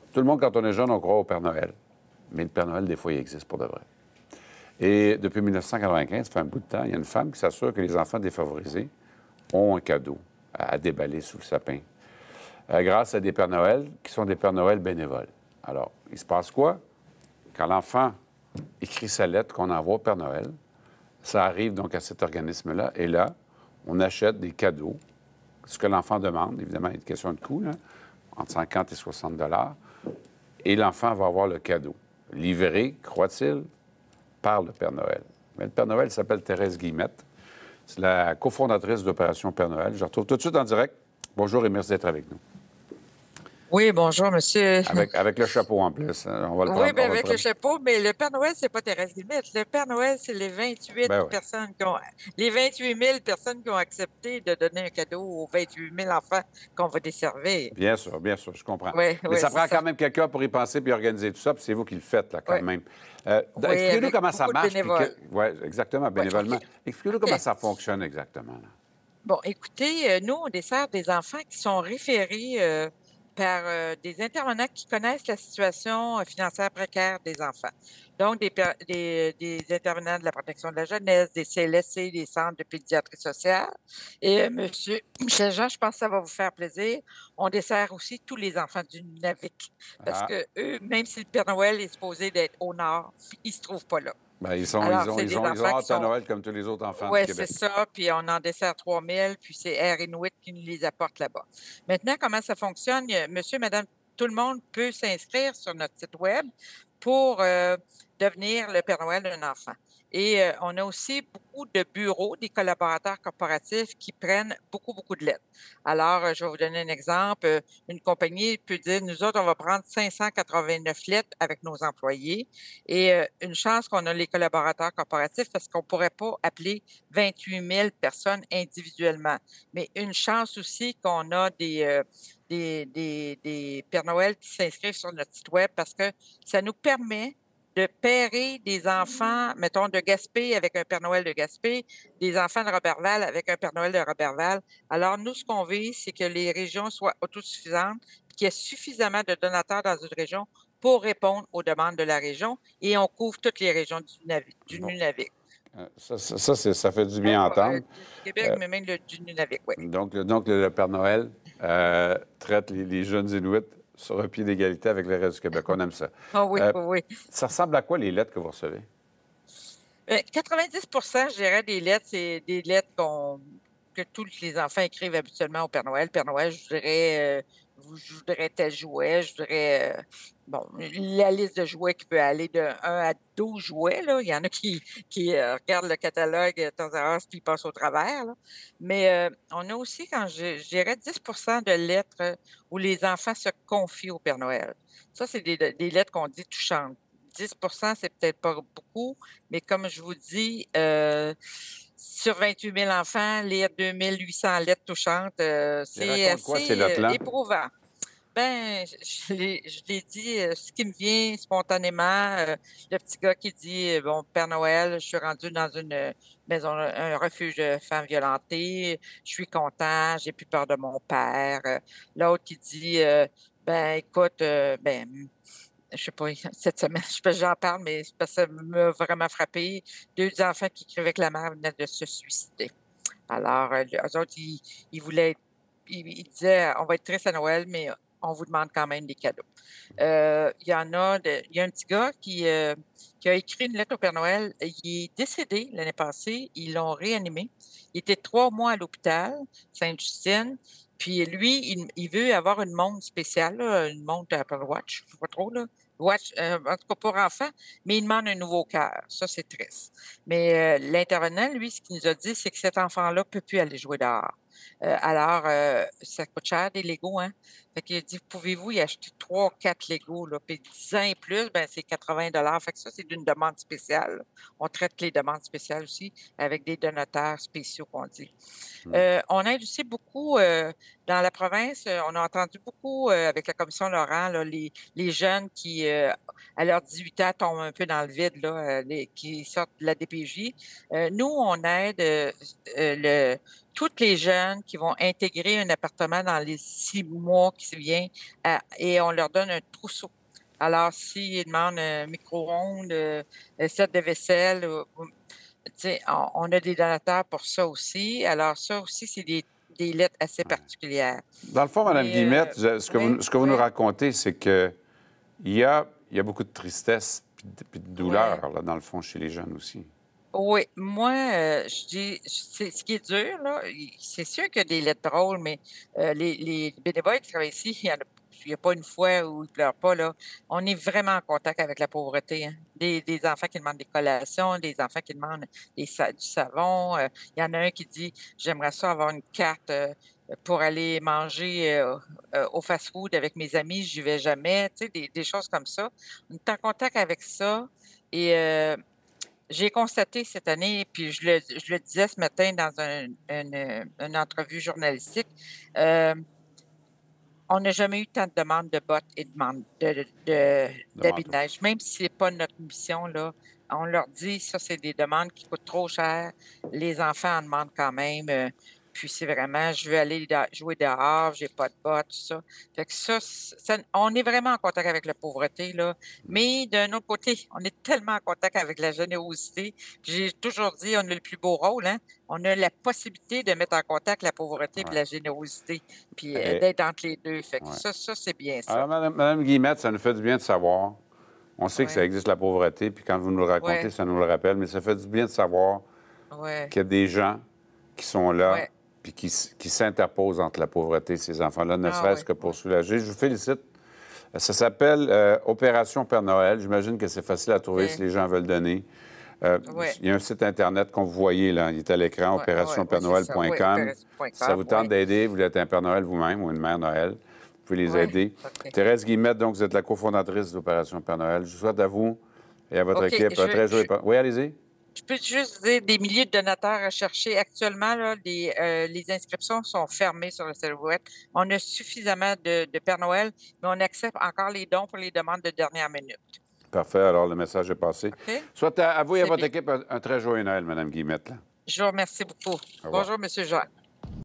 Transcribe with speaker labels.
Speaker 1: Tout le monde, quand on est jeune, on croit au Père Noël. Mais le Père Noël, des fois, il existe pour de vrai. Et depuis 1995, ça fait un bout de temps, il y a une femme qui s'assure que les enfants défavorisés ont un cadeau à déballer sous le sapin. Grâce à des Pères Noël qui sont des Pères Noël bénévoles. Alors, il se passe quoi? Quand l'enfant écrit sa lettre qu'on envoie au Père Noël, ça arrive donc à cet organisme-là. Et là, on achète des cadeaux. Ce que l'enfant demande, évidemment, il y a une question de coût, là, entre 50 et 60 $. Et l'enfant va avoir le cadeau. Livré, croit-il, par le Père Noël. Mais le Père Noël s'appelle Thérèse Guillemette. C'est la cofondatrice d'Opération Père Noël. Je la retrouve tout de suite en direct. Bonjour et merci d'être avec nous.
Speaker 2: Oui, bonjour, monsieur.
Speaker 1: Avec le chapeau en plus. On va le
Speaker 2: Oui,
Speaker 1: prendre.
Speaker 2: bien avec le chapeau, mais le Père Noël, c'est pas Thérèse Guillemette. Le Père Noël, c'est les 28
Speaker 1: Ben oui.
Speaker 2: personnes les 28 000 personnes qui ont accepté de donner un cadeau aux 28 000 enfants qu'on va desservir.
Speaker 1: Bien sûr, je comprends.
Speaker 2: Oui,
Speaker 1: Mais
Speaker 2: oui,
Speaker 1: ça
Speaker 2: c'est
Speaker 1: prend
Speaker 2: ça.
Speaker 1: quand même quelqu'un pour y penser puis organiser tout ça, puis c'est vous qui le faites, là, quand
Speaker 2: Oui,
Speaker 1: même.
Speaker 2: oui,
Speaker 1: Expliquez-nous
Speaker 2: avec
Speaker 1: comment ça
Speaker 2: beaucoup de
Speaker 1: marche.
Speaker 2: bénévoles.
Speaker 1: Oui, exactement,
Speaker 2: Oui, OK.
Speaker 1: bénévolement. Expliquez-nous comment
Speaker 2: OK.
Speaker 1: ça fonctionne exactement, là.
Speaker 2: Bon, écoutez, nous, on dessert des enfants qui sont référés par des intervenants qui connaissent la situation financière précaire des enfants. Donc, des intervenants de la protection de la jeunesse, des CLSC, des centres de pédiatrie sociale. Et Monsieur Michel Jean, je pense que ça va vous faire plaisir. On dessert aussi tous les enfants du Nunavik. Parce
Speaker 1: Ah,
Speaker 2: que eux, même si le Père Noël est supposé d'être au nord, ils ne se trouvent pas là.
Speaker 1: ben,
Speaker 2: Alors, c'est des
Speaker 1: ils ont
Speaker 2: enfants qui
Speaker 1: hâte à
Speaker 2: sont
Speaker 1: Noël comme tous les autres enfants du
Speaker 2: ouais, c'est
Speaker 1: Québec.
Speaker 2: ça, puis on en dessert 3 000, puis c'est Air Inuit qui nous les apporte là-bas. Maintenant, comment ça fonctionne? Monsieur, madame, tout le monde peut s'inscrire sur notre site web pour devenir le Père Noël d'un enfant. Et on a aussi beaucoup de bureaux, des collaborateurs corporatifs qui prennent beaucoup, beaucoup de lettres. Alors, je vais vous donner un exemple. Une compagnie peut dire, nous autres, on va prendre 589 lettres avec nos employés. Et une chance qu'on a les collaborateurs corporatifs parce qu'on ne pourrait pas appeler 28 000 personnes individuellement. Mais une chance aussi qu'on a des Pères Noël qui s'inscrivent sur notre site web parce que ça nous permet de pairer des enfants, mettons, de Gaspé avec un Père Noël de Gaspé, des enfants de Roberval avec un Père Noël de Roberval. Alors, nous, ce qu'on veut, c'est que les régions soient autosuffisantes, qu'il y ait suffisamment de donateurs dans une région pour répondre aux demandes de la région et on couvre toutes les régions du
Speaker 1: Bon.
Speaker 2: Nunavik.
Speaker 1: Ça fait du bien
Speaker 2: Pas
Speaker 1: entendre.
Speaker 2: du Québec,
Speaker 1: Euh,
Speaker 2: mais même du Nunavik, oui.
Speaker 1: le Père Noël traite les jeunes Inuits sur un pied d'égalité avec le reste du Québec. On aime ça.
Speaker 2: Ah oui,
Speaker 1: Euh,
Speaker 2: oui, oui.
Speaker 1: Ça ressemble à quoi les lettres que vous recevez?
Speaker 2: 90 je dirais, des lettres, c'est des lettres que tous les enfants écrivent habituellement au Père Noël. Père Noël, je voudrais tel jouet, je voudrais, bon, la liste de jouets qui peut aller de 1 à 12 jouets, là. Il y en a qui regardent le catalogue de temps à autre puis ils passent au travers, là. Mais on a aussi, je dirais, 10 de lettres où les enfants se confient au Père Noël. Ça, c'est des lettres qu'on dit touchantes. 10 c'est peut-être pas beaucoup, mais comme je vous dis, sur 28 000 enfants, lire 2 800 lettres touchantes,
Speaker 1: Ils
Speaker 2: c'est
Speaker 1: racontent quoi ces
Speaker 2: assez
Speaker 1: lettres-là?
Speaker 2: éprouvant. Ben, je l'ai dit, ce qui me vient spontanément, le petit gars qui dit, bon, Père Noël, je suis rendu dans une maison, un refuge de femmes violentées, je suis content, j'ai plus peur de mon père. L'autre qui dit, ben, écoute, ben, je sais pas, cette semaine, je sais pas si j'en parle, mais c'est parce que ça m'a vraiment frappé. 2 enfants qui écrivaient que la mère venait de se suicider. Alors, eux autres, ils voulaient être ils disaient: «On va être tristes à Noël, mais on vous demande quand même des cadeaux». Il y a un petit gars qui a écrit une lettre au Père Noël. Il est décédé l'année passée, ils l'ont réanimé. Il était 3 mois à l'hôpital Sainte-Justine, puis lui, il veut avoir une montre spéciale, là, une montre Apple Watch, je sais pas trop là, watch, en tout cas pour enfants, mais il demande un nouveau cœur. Ça, c'est triste. Mais l'intervenant, lui, ce qu'il nous a dit, c'est que cet enfant-là peut plus aller jouer dehors. Alors, ça coûte cher des Legos, hein. Fait qu'il a dit: «Pouvez-vous y acheter 3 4 Legos, là?» Puis 10 ans et plus, ben, c'est 80 Fait que ça, c'est d'une demande spéciale, là. On traite les demandes spéciales aussi avec des donateurs spéciaux qu'on dit.
Speaker 1: Hmm.
Speaker 2: On aide aussi beaucoup, dans la province, on a entendu beaucoup, avec la commission Laurent, là, les jeunes qui, à leurs 18 ans, tombent un peu dans le vide, là, qui sortent de la DPJ. Nous, on aide, le toutes les jeunes qui vont intégrer un appartement dans les 6 mois qui vient et on leur donne un trousseau. Alors, s'ils demandent un micro-ondes, un set de vaisselle, tu sais, on a des donateurs pour ça aussi. Alors ça aussi, c'est des lettres assez particulières.
Speaker 1: Dans le fond, Mme
Speaker 2: Mais,
Speaker 1: Guillemette, ce que
Speaker 2: oui,
Speaker 1: ce que vous nous
Speaker 2: oui,
Speaker 1: racontez, c'est que il y a beaucoup de tristesse puis de
Speaker 2: oui.
Speaker 1: douleur, là, dans le fond, chez les jeunes aussi.
Speaker 2: Oui, moi, je dis c'est ce qui est dur, là, c'est sûr qu'il y a des lettres drôles, mais les bénévoles qui travaillent ici, il y a pas une fois où ils pleurent pas, là. On est vraiment en contact avec la pauvreté, hein. Des enfants qui demandent des collations, des enfants qui demandent du savon. Il y en a un qui dit: «J'aimerais ça avoir une carte, pour aller manger, au fast-food avec mes amis, j'y vais jamais», tu sais, des choses comme ça. On est en contact avec ça et j'ai constaté cette année, puis je le disais ce matin dans une entrevue journalistique, hem, on n'a jamais eu tant de demandes de bottes et
Speaker 1: De
Speaker 2: d'habits de
Speaker 1: manteau.
Speaker 2: neige, même si c'est pas notre mission, là. On leur dit: «Ça, c'est des demandes qui coûtent trop cher. Les enfants en demandent quand même, puis c'est vraiment je veux aller jouer dehors, j'ai pas de bottes», tout ça. Fait que ça on est vraiment en contact avec la pauvreté, là. Mais d'un autre côté, on est tellement en contact avec la générosité. Puis j'ai toujours dit: «On a le plus beau rôle, hein». On a la possibilité de mettre en contact la pauvreté puis
Speaker 1: Ouais.
Speaker 2: la générosité, puis,
Speaker 1: Et
Speaker 2: d'être entre les 2. Fait que
Speaker 1: ouais.
Speaker 2: ça, c'est bien ça.
Speaker 1: Alors, Madame Guillemette, ça nous fait du bien de savoir. On sait que ça
Speaker 2: Ouais,
Speaker 1: existe, la pauvreté, puis quand vous nous le racontez,
Speaker 2: ouais,
Speaker 1: ça nous le rappelle, mais ça fait du bien de savoir
Speaker 2: ouais,
Speaker 1: qu'il y a des gens qui sont là,
Speaker 2: ouais.
Speaker 1: puis qui s'interposent entre la pauvreté et ces enfants-là, ne
Speaker 2: Ah
Speaker 1: serait-ce
Speaker 2: ouais,
Speaker 1: que pour
Speaker 2: ouais,
Speaker 1: soulager. Je vous félicite. Ça s'appelle Opération Père Noël. J'imagine que c'est facile à trouver si
Speaker 2: OK.
Speaker 1: les gens veulent donner.
Speaker 2: Ouais,
Speaker 1: Il y a un site Internet qu'on vous voyez, là. Il est à l'écran,
Speaker 2: ouais, ouais, ouais, c'est ça. Ouais,
Speaker 1: opérationpèrenoël.com. Si ça
Speaker 2: opération.com,
Speaker 1: vous tente
Speaker 2: ouais.
Speaker 1: d'aider, vous êtes un Père Noël vous-même ou une Mère Noël, vous pouvez les
Speaker 2: Ouais,
Speaker 1: aider.
Speaker 2: OK.
Speaker 1: Thérèse Guillemette, donc, vous êtes la cofondatrice d'Opération Père Noël. Je vous souhaite à vous et à votre
Speaker 2: OK,
Speaker 1: équipe un très joyeux... Oui, allez-y.
Speaker 2: je peux juste dire des milliers de donateurs à chercher. Actuellement, là, les inscriptions sont fermées sur le site web. On a suffisamment de Père Noël, mais on accepte encore les dons pour les demandes de dernière minute.
Speaker 1: Parfait. Alors, le message est passé.
Speaker 2: OK?
Speaker 1: Soit à vous et à
Speaker 2: C'est
Speaker 1: votre
Speaker 2: bien.
Speaker 1: équipe un très joyeux Noël, Mme Guillemette. Là.
Speaker 2: Je vous remercie beaucoup.
Speaker 1: Au revoir.
Speaker 2: Bonjour, Monsieur Jean.